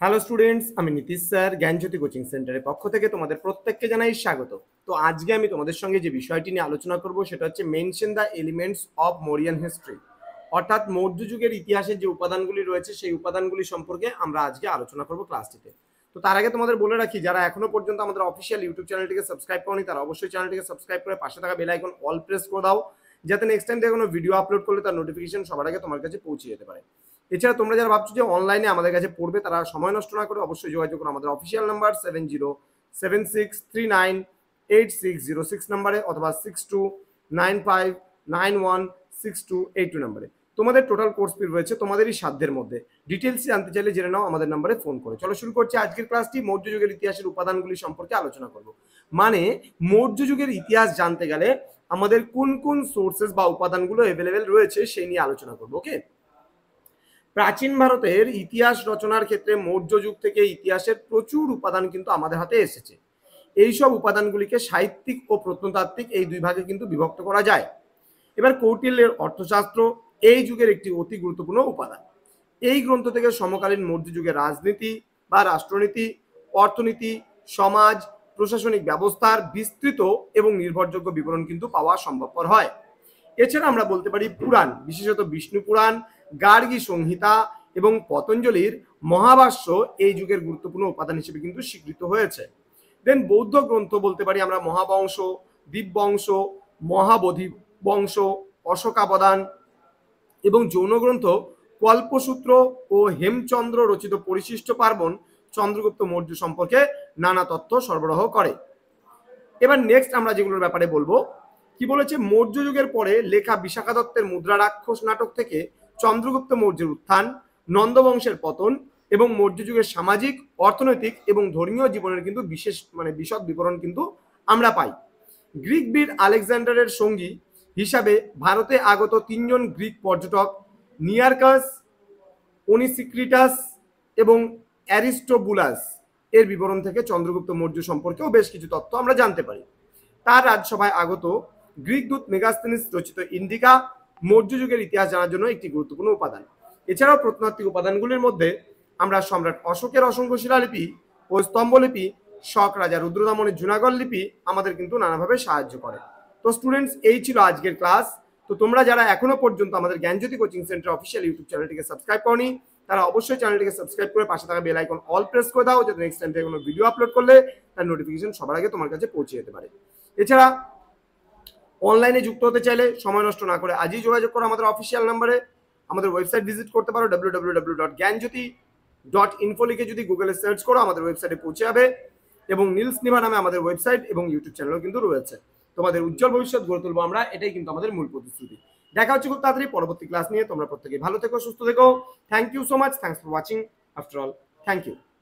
Hello students, আমি Nitish sir জ্ঞানজ্যোতি coaching সেন্টারের পক্ষ থেকে তোমাদের প্রত্যেককে জানাই স্বাগত। তো আজকে আমি তোমাদের সঙ্গে যে বিষয়টি নিয়ে আলোচনা করব সেটা হচ্ছে mention the elements of Mauryan history, অর্থাৎ মৌর্য যুগের ইতিহাসের যে উপাদানগুলি রয়েছে সেই উপাদানগুলি সম্পর্কে আমরা আজকে আলোচনা করব ক্লাসটিতে। তো তার আগে তোমাদের বলে রাখি, যারা এখনো পর্যন্ত আমাদের অফিসিয়াল ইউটিউব চ্যানেলটিকে সাবস্ক্রাইব করনি তারা অবশ্যই চ্যানেলটিকে সাবস্ক্রাইব করে পাশে থাকা বেল আইকন অল প্রেস করে দাও, যাতে নেক্সট টাইম থেকে কোনো ভিডিও আপলোড করলে তার নোটিফিকেশন সবার আগে তোমার কাছে পৌঁছে যেতে পারে। এছাড়া তোমরা যারা ভাবছো যে অনলাইনে আমাদের কাছে পড়বে তারা সময় নষ্ট না করে অবশ্যই যোগাযোগ করো আমাদের অফিসিয়াল নাম্বার 7076398606 নাম্বারে অথবা 6295916282 নাম্বারে। তোমাদের টোটাল কোর্স ফি রয়েছে তোমাদেরই সাধ্যের মধ্যে। ডিটেলস জানতে চাইলে জেনে নাও আমাদের নাম্বারে ফোন করে। চলো শুরু করছি আজকের ক্লাসটি। মৌর্য যুগের ইতিহাসের উপাদানগুলি সম্পর্কে আলোচনা করব। মানে মৌর্য যুগের ইতিহাস জানতে গেলে আমাদের কোন কোন সোর্সেস বা উপাদানগুলো অ্যাভেলেবেল রয়েছে সেই নিয়ে আলোচনা করবো। ওকে, প্রাচীন ভারতের ইতিহাস রচনার ক্ষেত্রে মৌর্য যুগ থেকে ইতিহাসের প্রচুর উপাদান কিন্তু আমাদের হাতে এসেছে। এইসব উপাদানগুলিকে সাহিত্যিক ও প্রত্নতাত্ত্বিক এই দুই ভাগে কিন্তু বিভক্ত করা যায়। এবার কৌটিল্যের অর্থশাস্ত্র এই যুগের একটি অতি গুরুত্বপূর্ণ উপাদান। এই গ্রন্থ থেকে সমকালীন মৌর্য যুগের রাজনীতি বা রাষ্ট্রনীতি, অর্থনীতি, সমাজ, প্রশাসনিক ব্যবস্থার বিস্তৃত এবং নির্ভরযোগ্য বিবরণ কিন্তু পাওয়া সম্ভবপর হয়। এছাড়া আমরা বলতে পারি পুরাণ, বিশেষত বিষ্ণু পুরাণ, গার্গী সংহিতা এবং পতঞ্জলির মহাভাষ্য এই যুগের গুরুত্বপূর্ণ উপাদান হিসেবে কিন্তু স্বীকৃত হয়েছে। দেন বৌদ্ধ গ্রন্থ বলতে পারি আমরা মহাবংশ, দীপবংশ, মহাবোধি বংশ, অশোকাবদান এবং যৌন গ্রন্থ কল্পসূত্র ও হেমচন্দ্র রচিত পরিশিষ্ট পার্বণ চন্দ্রগুপ্ত মৌর্য সম্পর্কে নানা তথ্য সরবরাহ করে। এবার নেক্সট আমরা যেগুলোর ব্যাপারে বলবো, কি বলেছে, মৌর্য যুগের পরে লেখা বিশাখা দত্তের মুদ্রা রাক্ষস নাটক থেকে চন্দ্রগুপ্ত মৌর্যের উত্থান, নন্দবংশের পতন এবং মৌর্য যুগের সামাজিক, অর্থনৈতিক এবং ধর্মীয় জীবনের কিন্তু বিশদ বিবরণ কিন্তু আমরা পাই। গ্রিক বীর আলেকজান্ডারের সঙ্গী হিসাবে ভারতে আগত তিনজন গ্রিক পর্যটক নিয়ারকাস, ওনিসিক্রিটাস এবং অ্যারিস্টোবুলাস এর বিবরণ থেকে চন্দ্রগুপ্ত মৌর্য সম্পর্কেও বেশ কিছু তথ্য আমরা জানতে পারি। তার রাজসভায় আগত গ্রিক দূত মেগাস্তেনিস রচিত ইন্ডিকা মৌর্য যুগের ইতিহাস জানার জন্য একটি গুরুত্বপূর্ণ উপাদান। এছাড়াও প্রত্নতাত্ত্বিক উপাদানগুলির মধ্যে আমরা সম্রাট অশোকের অসংখ্য শিলালিপি ও স্তম্ভলিপি, শক রাজা রুদ্রদামনের জুনাগড় লিপি আমাদের কিন্তু নানাভাবে সাহায্য করে। তো স্টুডেন্টস, এই ছিল আজকের ক্লাস। তো তোমরা যারা এখনো পর্যন্ত আমাদের Gyanjyoti coaching centre official YouTube চ্যানেলটিকে সাবস্ক্রাইব করনি তারা অবশ্যই চ্যানেলটিকে সাবস্ক্রাইব করে পাশে থাকা বেল আইকন অল প্রেস করে দাও, যাতে নেক্সট টাইম থেকে কোনো ভিডিও আপলোড করলে তার নোটিফিকেশন সবার আগে তোমার কাছে পৌঁছে যেতে পারে। এছাড়া অনলাইনে যুক্ত হতে চাইলে সময় নষ্ট না করে আজই যোগাযোগ করো আমাদের অফিসিয়াল নাম্বারে। আমাদের ওয়েবসাইট ভিজিট করতে পারো www.জ্ঞানজ্যোতি.info লিখে যদি গুগলে সার্চ করো আমাদের ওয়েবসাইটে পৌঁছে যাবে। এবং নীলস নিভা নামে আমাদের ওয়েবসাইট এবং ইউটিউব চ্যানেলও কিন্তু রয়েছে। তোমাদের উজ্জ্বল ভবিষ্যৎ গড়ে তুলবো আমরা, এটাই কিন্তু আমাদের মূল প্রতিশ্রুতি। দেখা হচ্ছে খুব তাড়াতাড়ি পরবর্তী ক্লাস নিয়ে। তোমরা প্রত্যেকেই ভালো থেকো, সুস্থ থেকো। Thank you so much. Thanks for watching. After all, thank you.